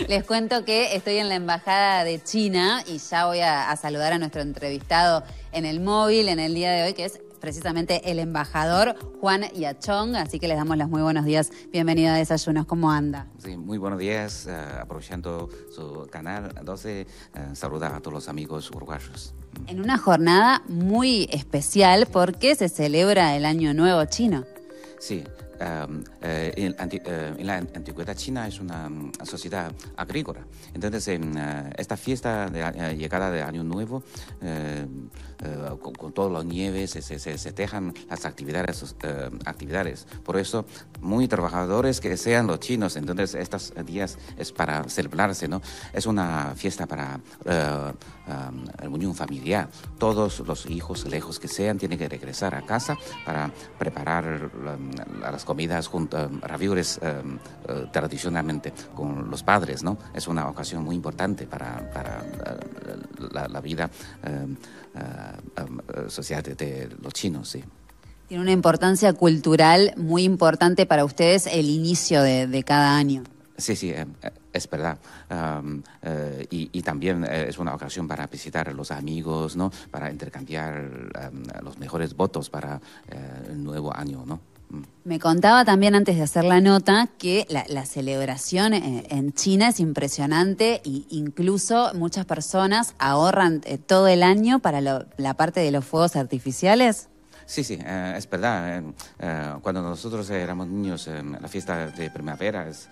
Les cuento que estoy en la Embajada de China y ya voy a saludar a nuestro entrevistado en el móvil en el día de hoy, que es precisamente el embajador Juan Yachong. Así que les damos los muy buenos días. Bienvenido a Desayunos. ¿Cómo anda? Sí, muy buenos días. Aprovechando su canal 12, saludar a todos los amigos uruguayos. En una jornada muy especial porque se celebra el Año Nuevo chino. Sí. En la antigüedad china es una sociedad agrícola. Entonces, en esta fiesta de llegada de Año Nuevo, con todas las nieves, se dejan las actividades. Por eso, muy trabajadores que sean los chinos, entonces estos días es para celebrarse, ¿no? Es una fiesta para la unión familiar. Todos los hijos, lejos que sean, tienen que regresar a casa para preparar las comidas ravioles tradicionalmente con los padres, ¿no? Es una ocasión muy importante para la vida social de los chinos, sí. Tiene una importancia cultural muy importante para ustedes el inicio de cada año. Sí, es verdad. Y también es una ocasión para visitar a los amigos, ¿no? Para intercambiar los mejores votos para el nuevo año, ¿no? Me contaba también antes de hacer la nota que la celebración en China es impresionante e incluso muchas personas ahorran todo el año para la parte de los fuegos artificiales. Sí, es verdad. Cuando nosotros éramos niños, la fiesta de primavera es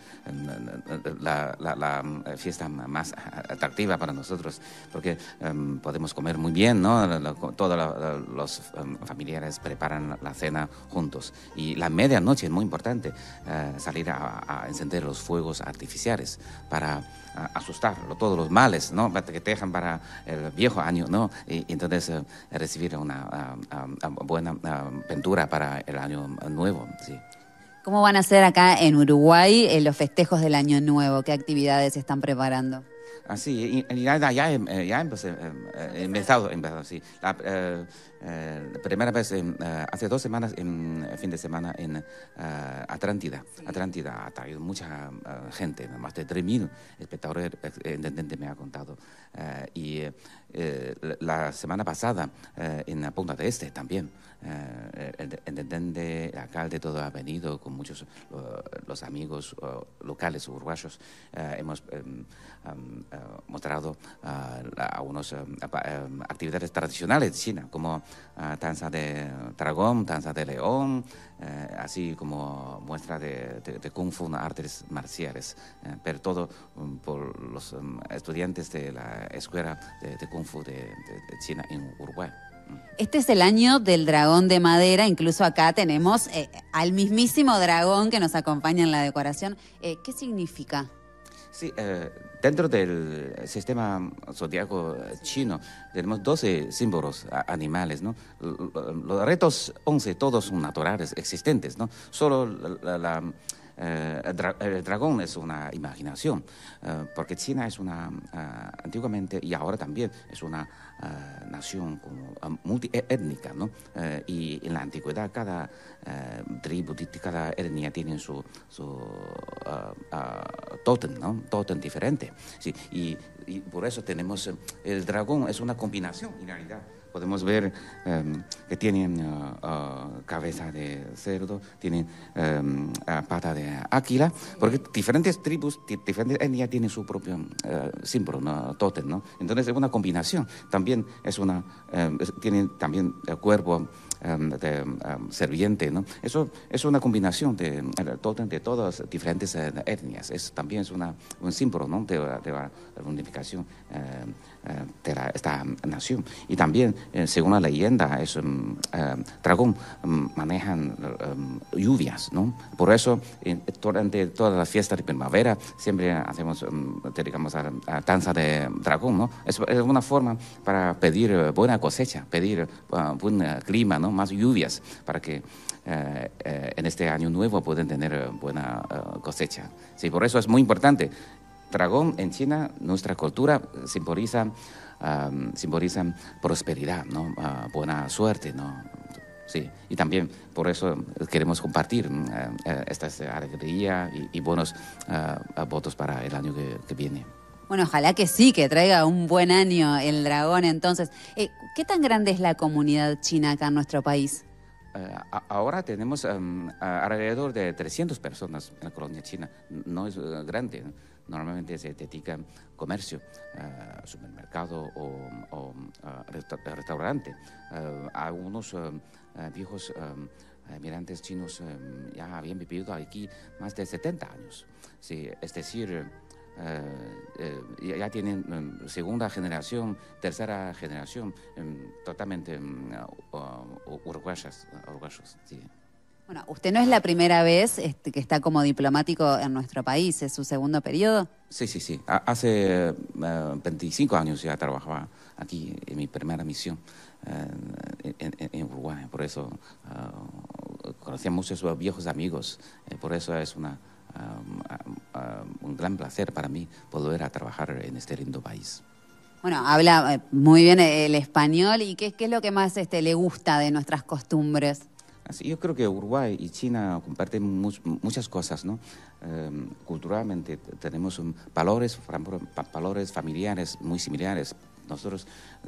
la fiesta más atractiva para nosotros, porque podemos comer muy bien, ¿no? Todos los familiares preparan la cena juntos. Y la medianoche es muy importante, salir a encender los fuegos artificiales para asustar todos los males, ¿no? Que te dejan para el viejo año, ¿no? Y entonces recibir una buena pintura para el año nuevo, sí. ¿Cómo van a ser acá en Uruguay los festejos del año nuevo? ¿Qué actividades se están preparando? Sí, ya empezado, sí. La primera vez, hace 2 semanas, en fin de semana, en Atlántida. Atlántida ha traído mucha gente, más de 3.000 espectadores, el intendente me ha contado. Y la semana pasada, en la Punta de Este también, el intendente, el alcalde, todo ha venido con muchos los amigos locales uruguayos. Hemos mostrado algunas actividades tradicionales de China, como danza de dragón, danza de león, así como muestra de Kung Fu, artes marciales, pero todo por los estudiantes de la Escuela de Kung Fu de China en Uruguay. Este es el año del dragón de madera, incluso acá tenemos al mismísimo dragón que nos acompaña en la decoración. ¿Qué significa? Sí, dentro del sistema zodiaco chino tenemos 12 símbolos animales, ¿no? Los retos 11, todos son naturales, existentes, ¿no? Solo el dragón es una imaginación, porque China es antiguamente y ahora también es una nación como multiétnica, ¿no? Y en la antigüedad cada tribu, cada etnia tiene su tótem, ¿no? Tótem diferente. Sí, y por eso tenemos el dragón, es una combinación en realidad. Podemos ver que tienen cabeza de cerdo, tienen pata de águila, porque diferentes tribus, diferentes etnias tienen su propio símbolo, ¿no? Tótem, ¿no? Entonces es una combinación. También tienen también el cuerpo de serviente, ¿no? Eso es una combinación de tótem de todas las diferentes etnias. También es un símbolo, ¿no? de la unificación de esta nación. Y también, según la leyenda, dragón manejan lluvias, ¿no? Por eso, durante todas las fiestas de primavera, siempre dedicamos a danza de dragón, ¿no? Es una forma para pedir buena cosecha, pedir buen clima, ¿no? Más lluvias, para que en este año nuevo puedan tener buena cosecha. Sí, por eso es muy importante. Dragón en China, nuestra cultura simbolizan prosperidad, ¿no? Buena suerte, ¿no? Sí, y también por eso queremos compartir esta alegría y buenos votos para el año que viene. Bueno, ojalá que sí, que traiga un buen año el dragón. Entonces, ¿qué tan grande es la comunidad china acá en nuestro país? Ahora tenemos alrededor de 300 personas en la colonia china. No es grande, ¿no? Normalmente se dedica a comercio, supermercado o restaurante. Algunos viejos migrantes chinos ya habían vivido aquí más de 70 años. Sí, es decir, ya tienen segunda generación, tercera generación, totalmente uruguayos. Sí. Bueno, usted no es la primera vez que está como diplomático en nuestro país, ¿es su segundo periodo? Sí, sí, sí. Hace 25 años ya trabajaba aquí en mi primera misión en Uruguay. Por eso conocí a muchos viejos amigos. Por eso es un gran placer para mí volver a trabajar en este lindo país. Bueno, habla muy bien el español. ¿Y qué es lo que más le gusta de nuestras costumbres? Yo creo que Uruguay y China comparten muchas cosas, ¿no? Culturalmente tenemos valores familiares muy similares. Nosotros,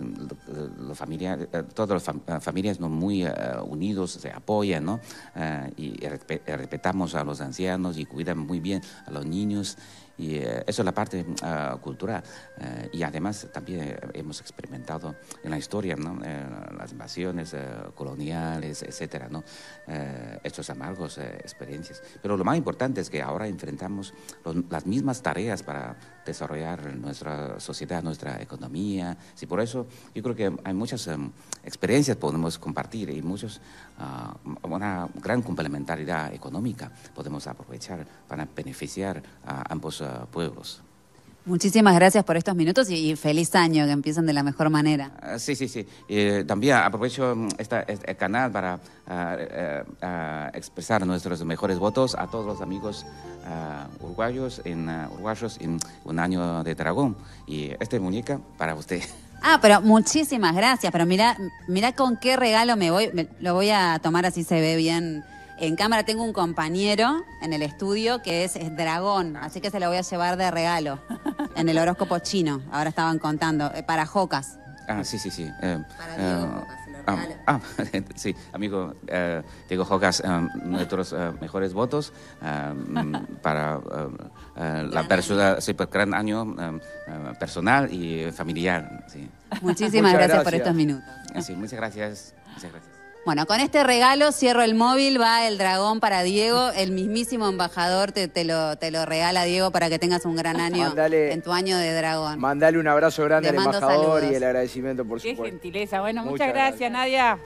todas las familias muy unidos, se apoyan, ¿no? Y respetamos a los ancianos y cuidan muy bien a los niños. Y eso es la parte cultural. Y además también hemos experimentado en la historia, ¿no? Las invasiones coloniales, etcétera, ¿no? Estos amargos experiencias. Pero lo más importante es que ahora enfrentamos las mismas tareas para desarrollar nuestra sociedad, nuestra economía. Sí, por eso yo creo que hay muchas experiencias que podemos compartir y una gran complementariedad económica podemos aprovechar para beneficiar a ambos pueblos. Muchísimas gracias por estos minutos y feliz año, que empiecen de la mejor manera. Sí, sí, sí. También aprovecho este canal para expresar nuestros mejores votos a todos los amigos uruguayos en un año de dragón. Y esta muñeca para usted. Ah, pero muchísimas gracias. Pero mira con qué regalo me voy. Lo voy a tomar así se ve bien en cámara. Tengo un compañero en el estudio que es dragón, así que se lo voy a llevar de regalo en el horóscopo chino. Ahora estaban contando, para Jocas. Sí, sí, sí. Para Diego Jocas, se lo regalo. Sí, amigo Diego Jocas, nuestros mejores votos para la persona, sí, para gran año personal y familiar. Sí. Muchísimas gracias por estos minutos. Sí, muchas gracias. Muchas gracias. Bueno, con este regalo cierro el móvil, va el dragón para Diego, el mismísimo embajador te lo regala, Diego, para que tengas un gran año en tu año de dragón. Mandale un abrazo grande al embajador saludos. Y el agradecimiento, por supuesto. Qué gentileza. Bueno, muchas gracias, Nadia.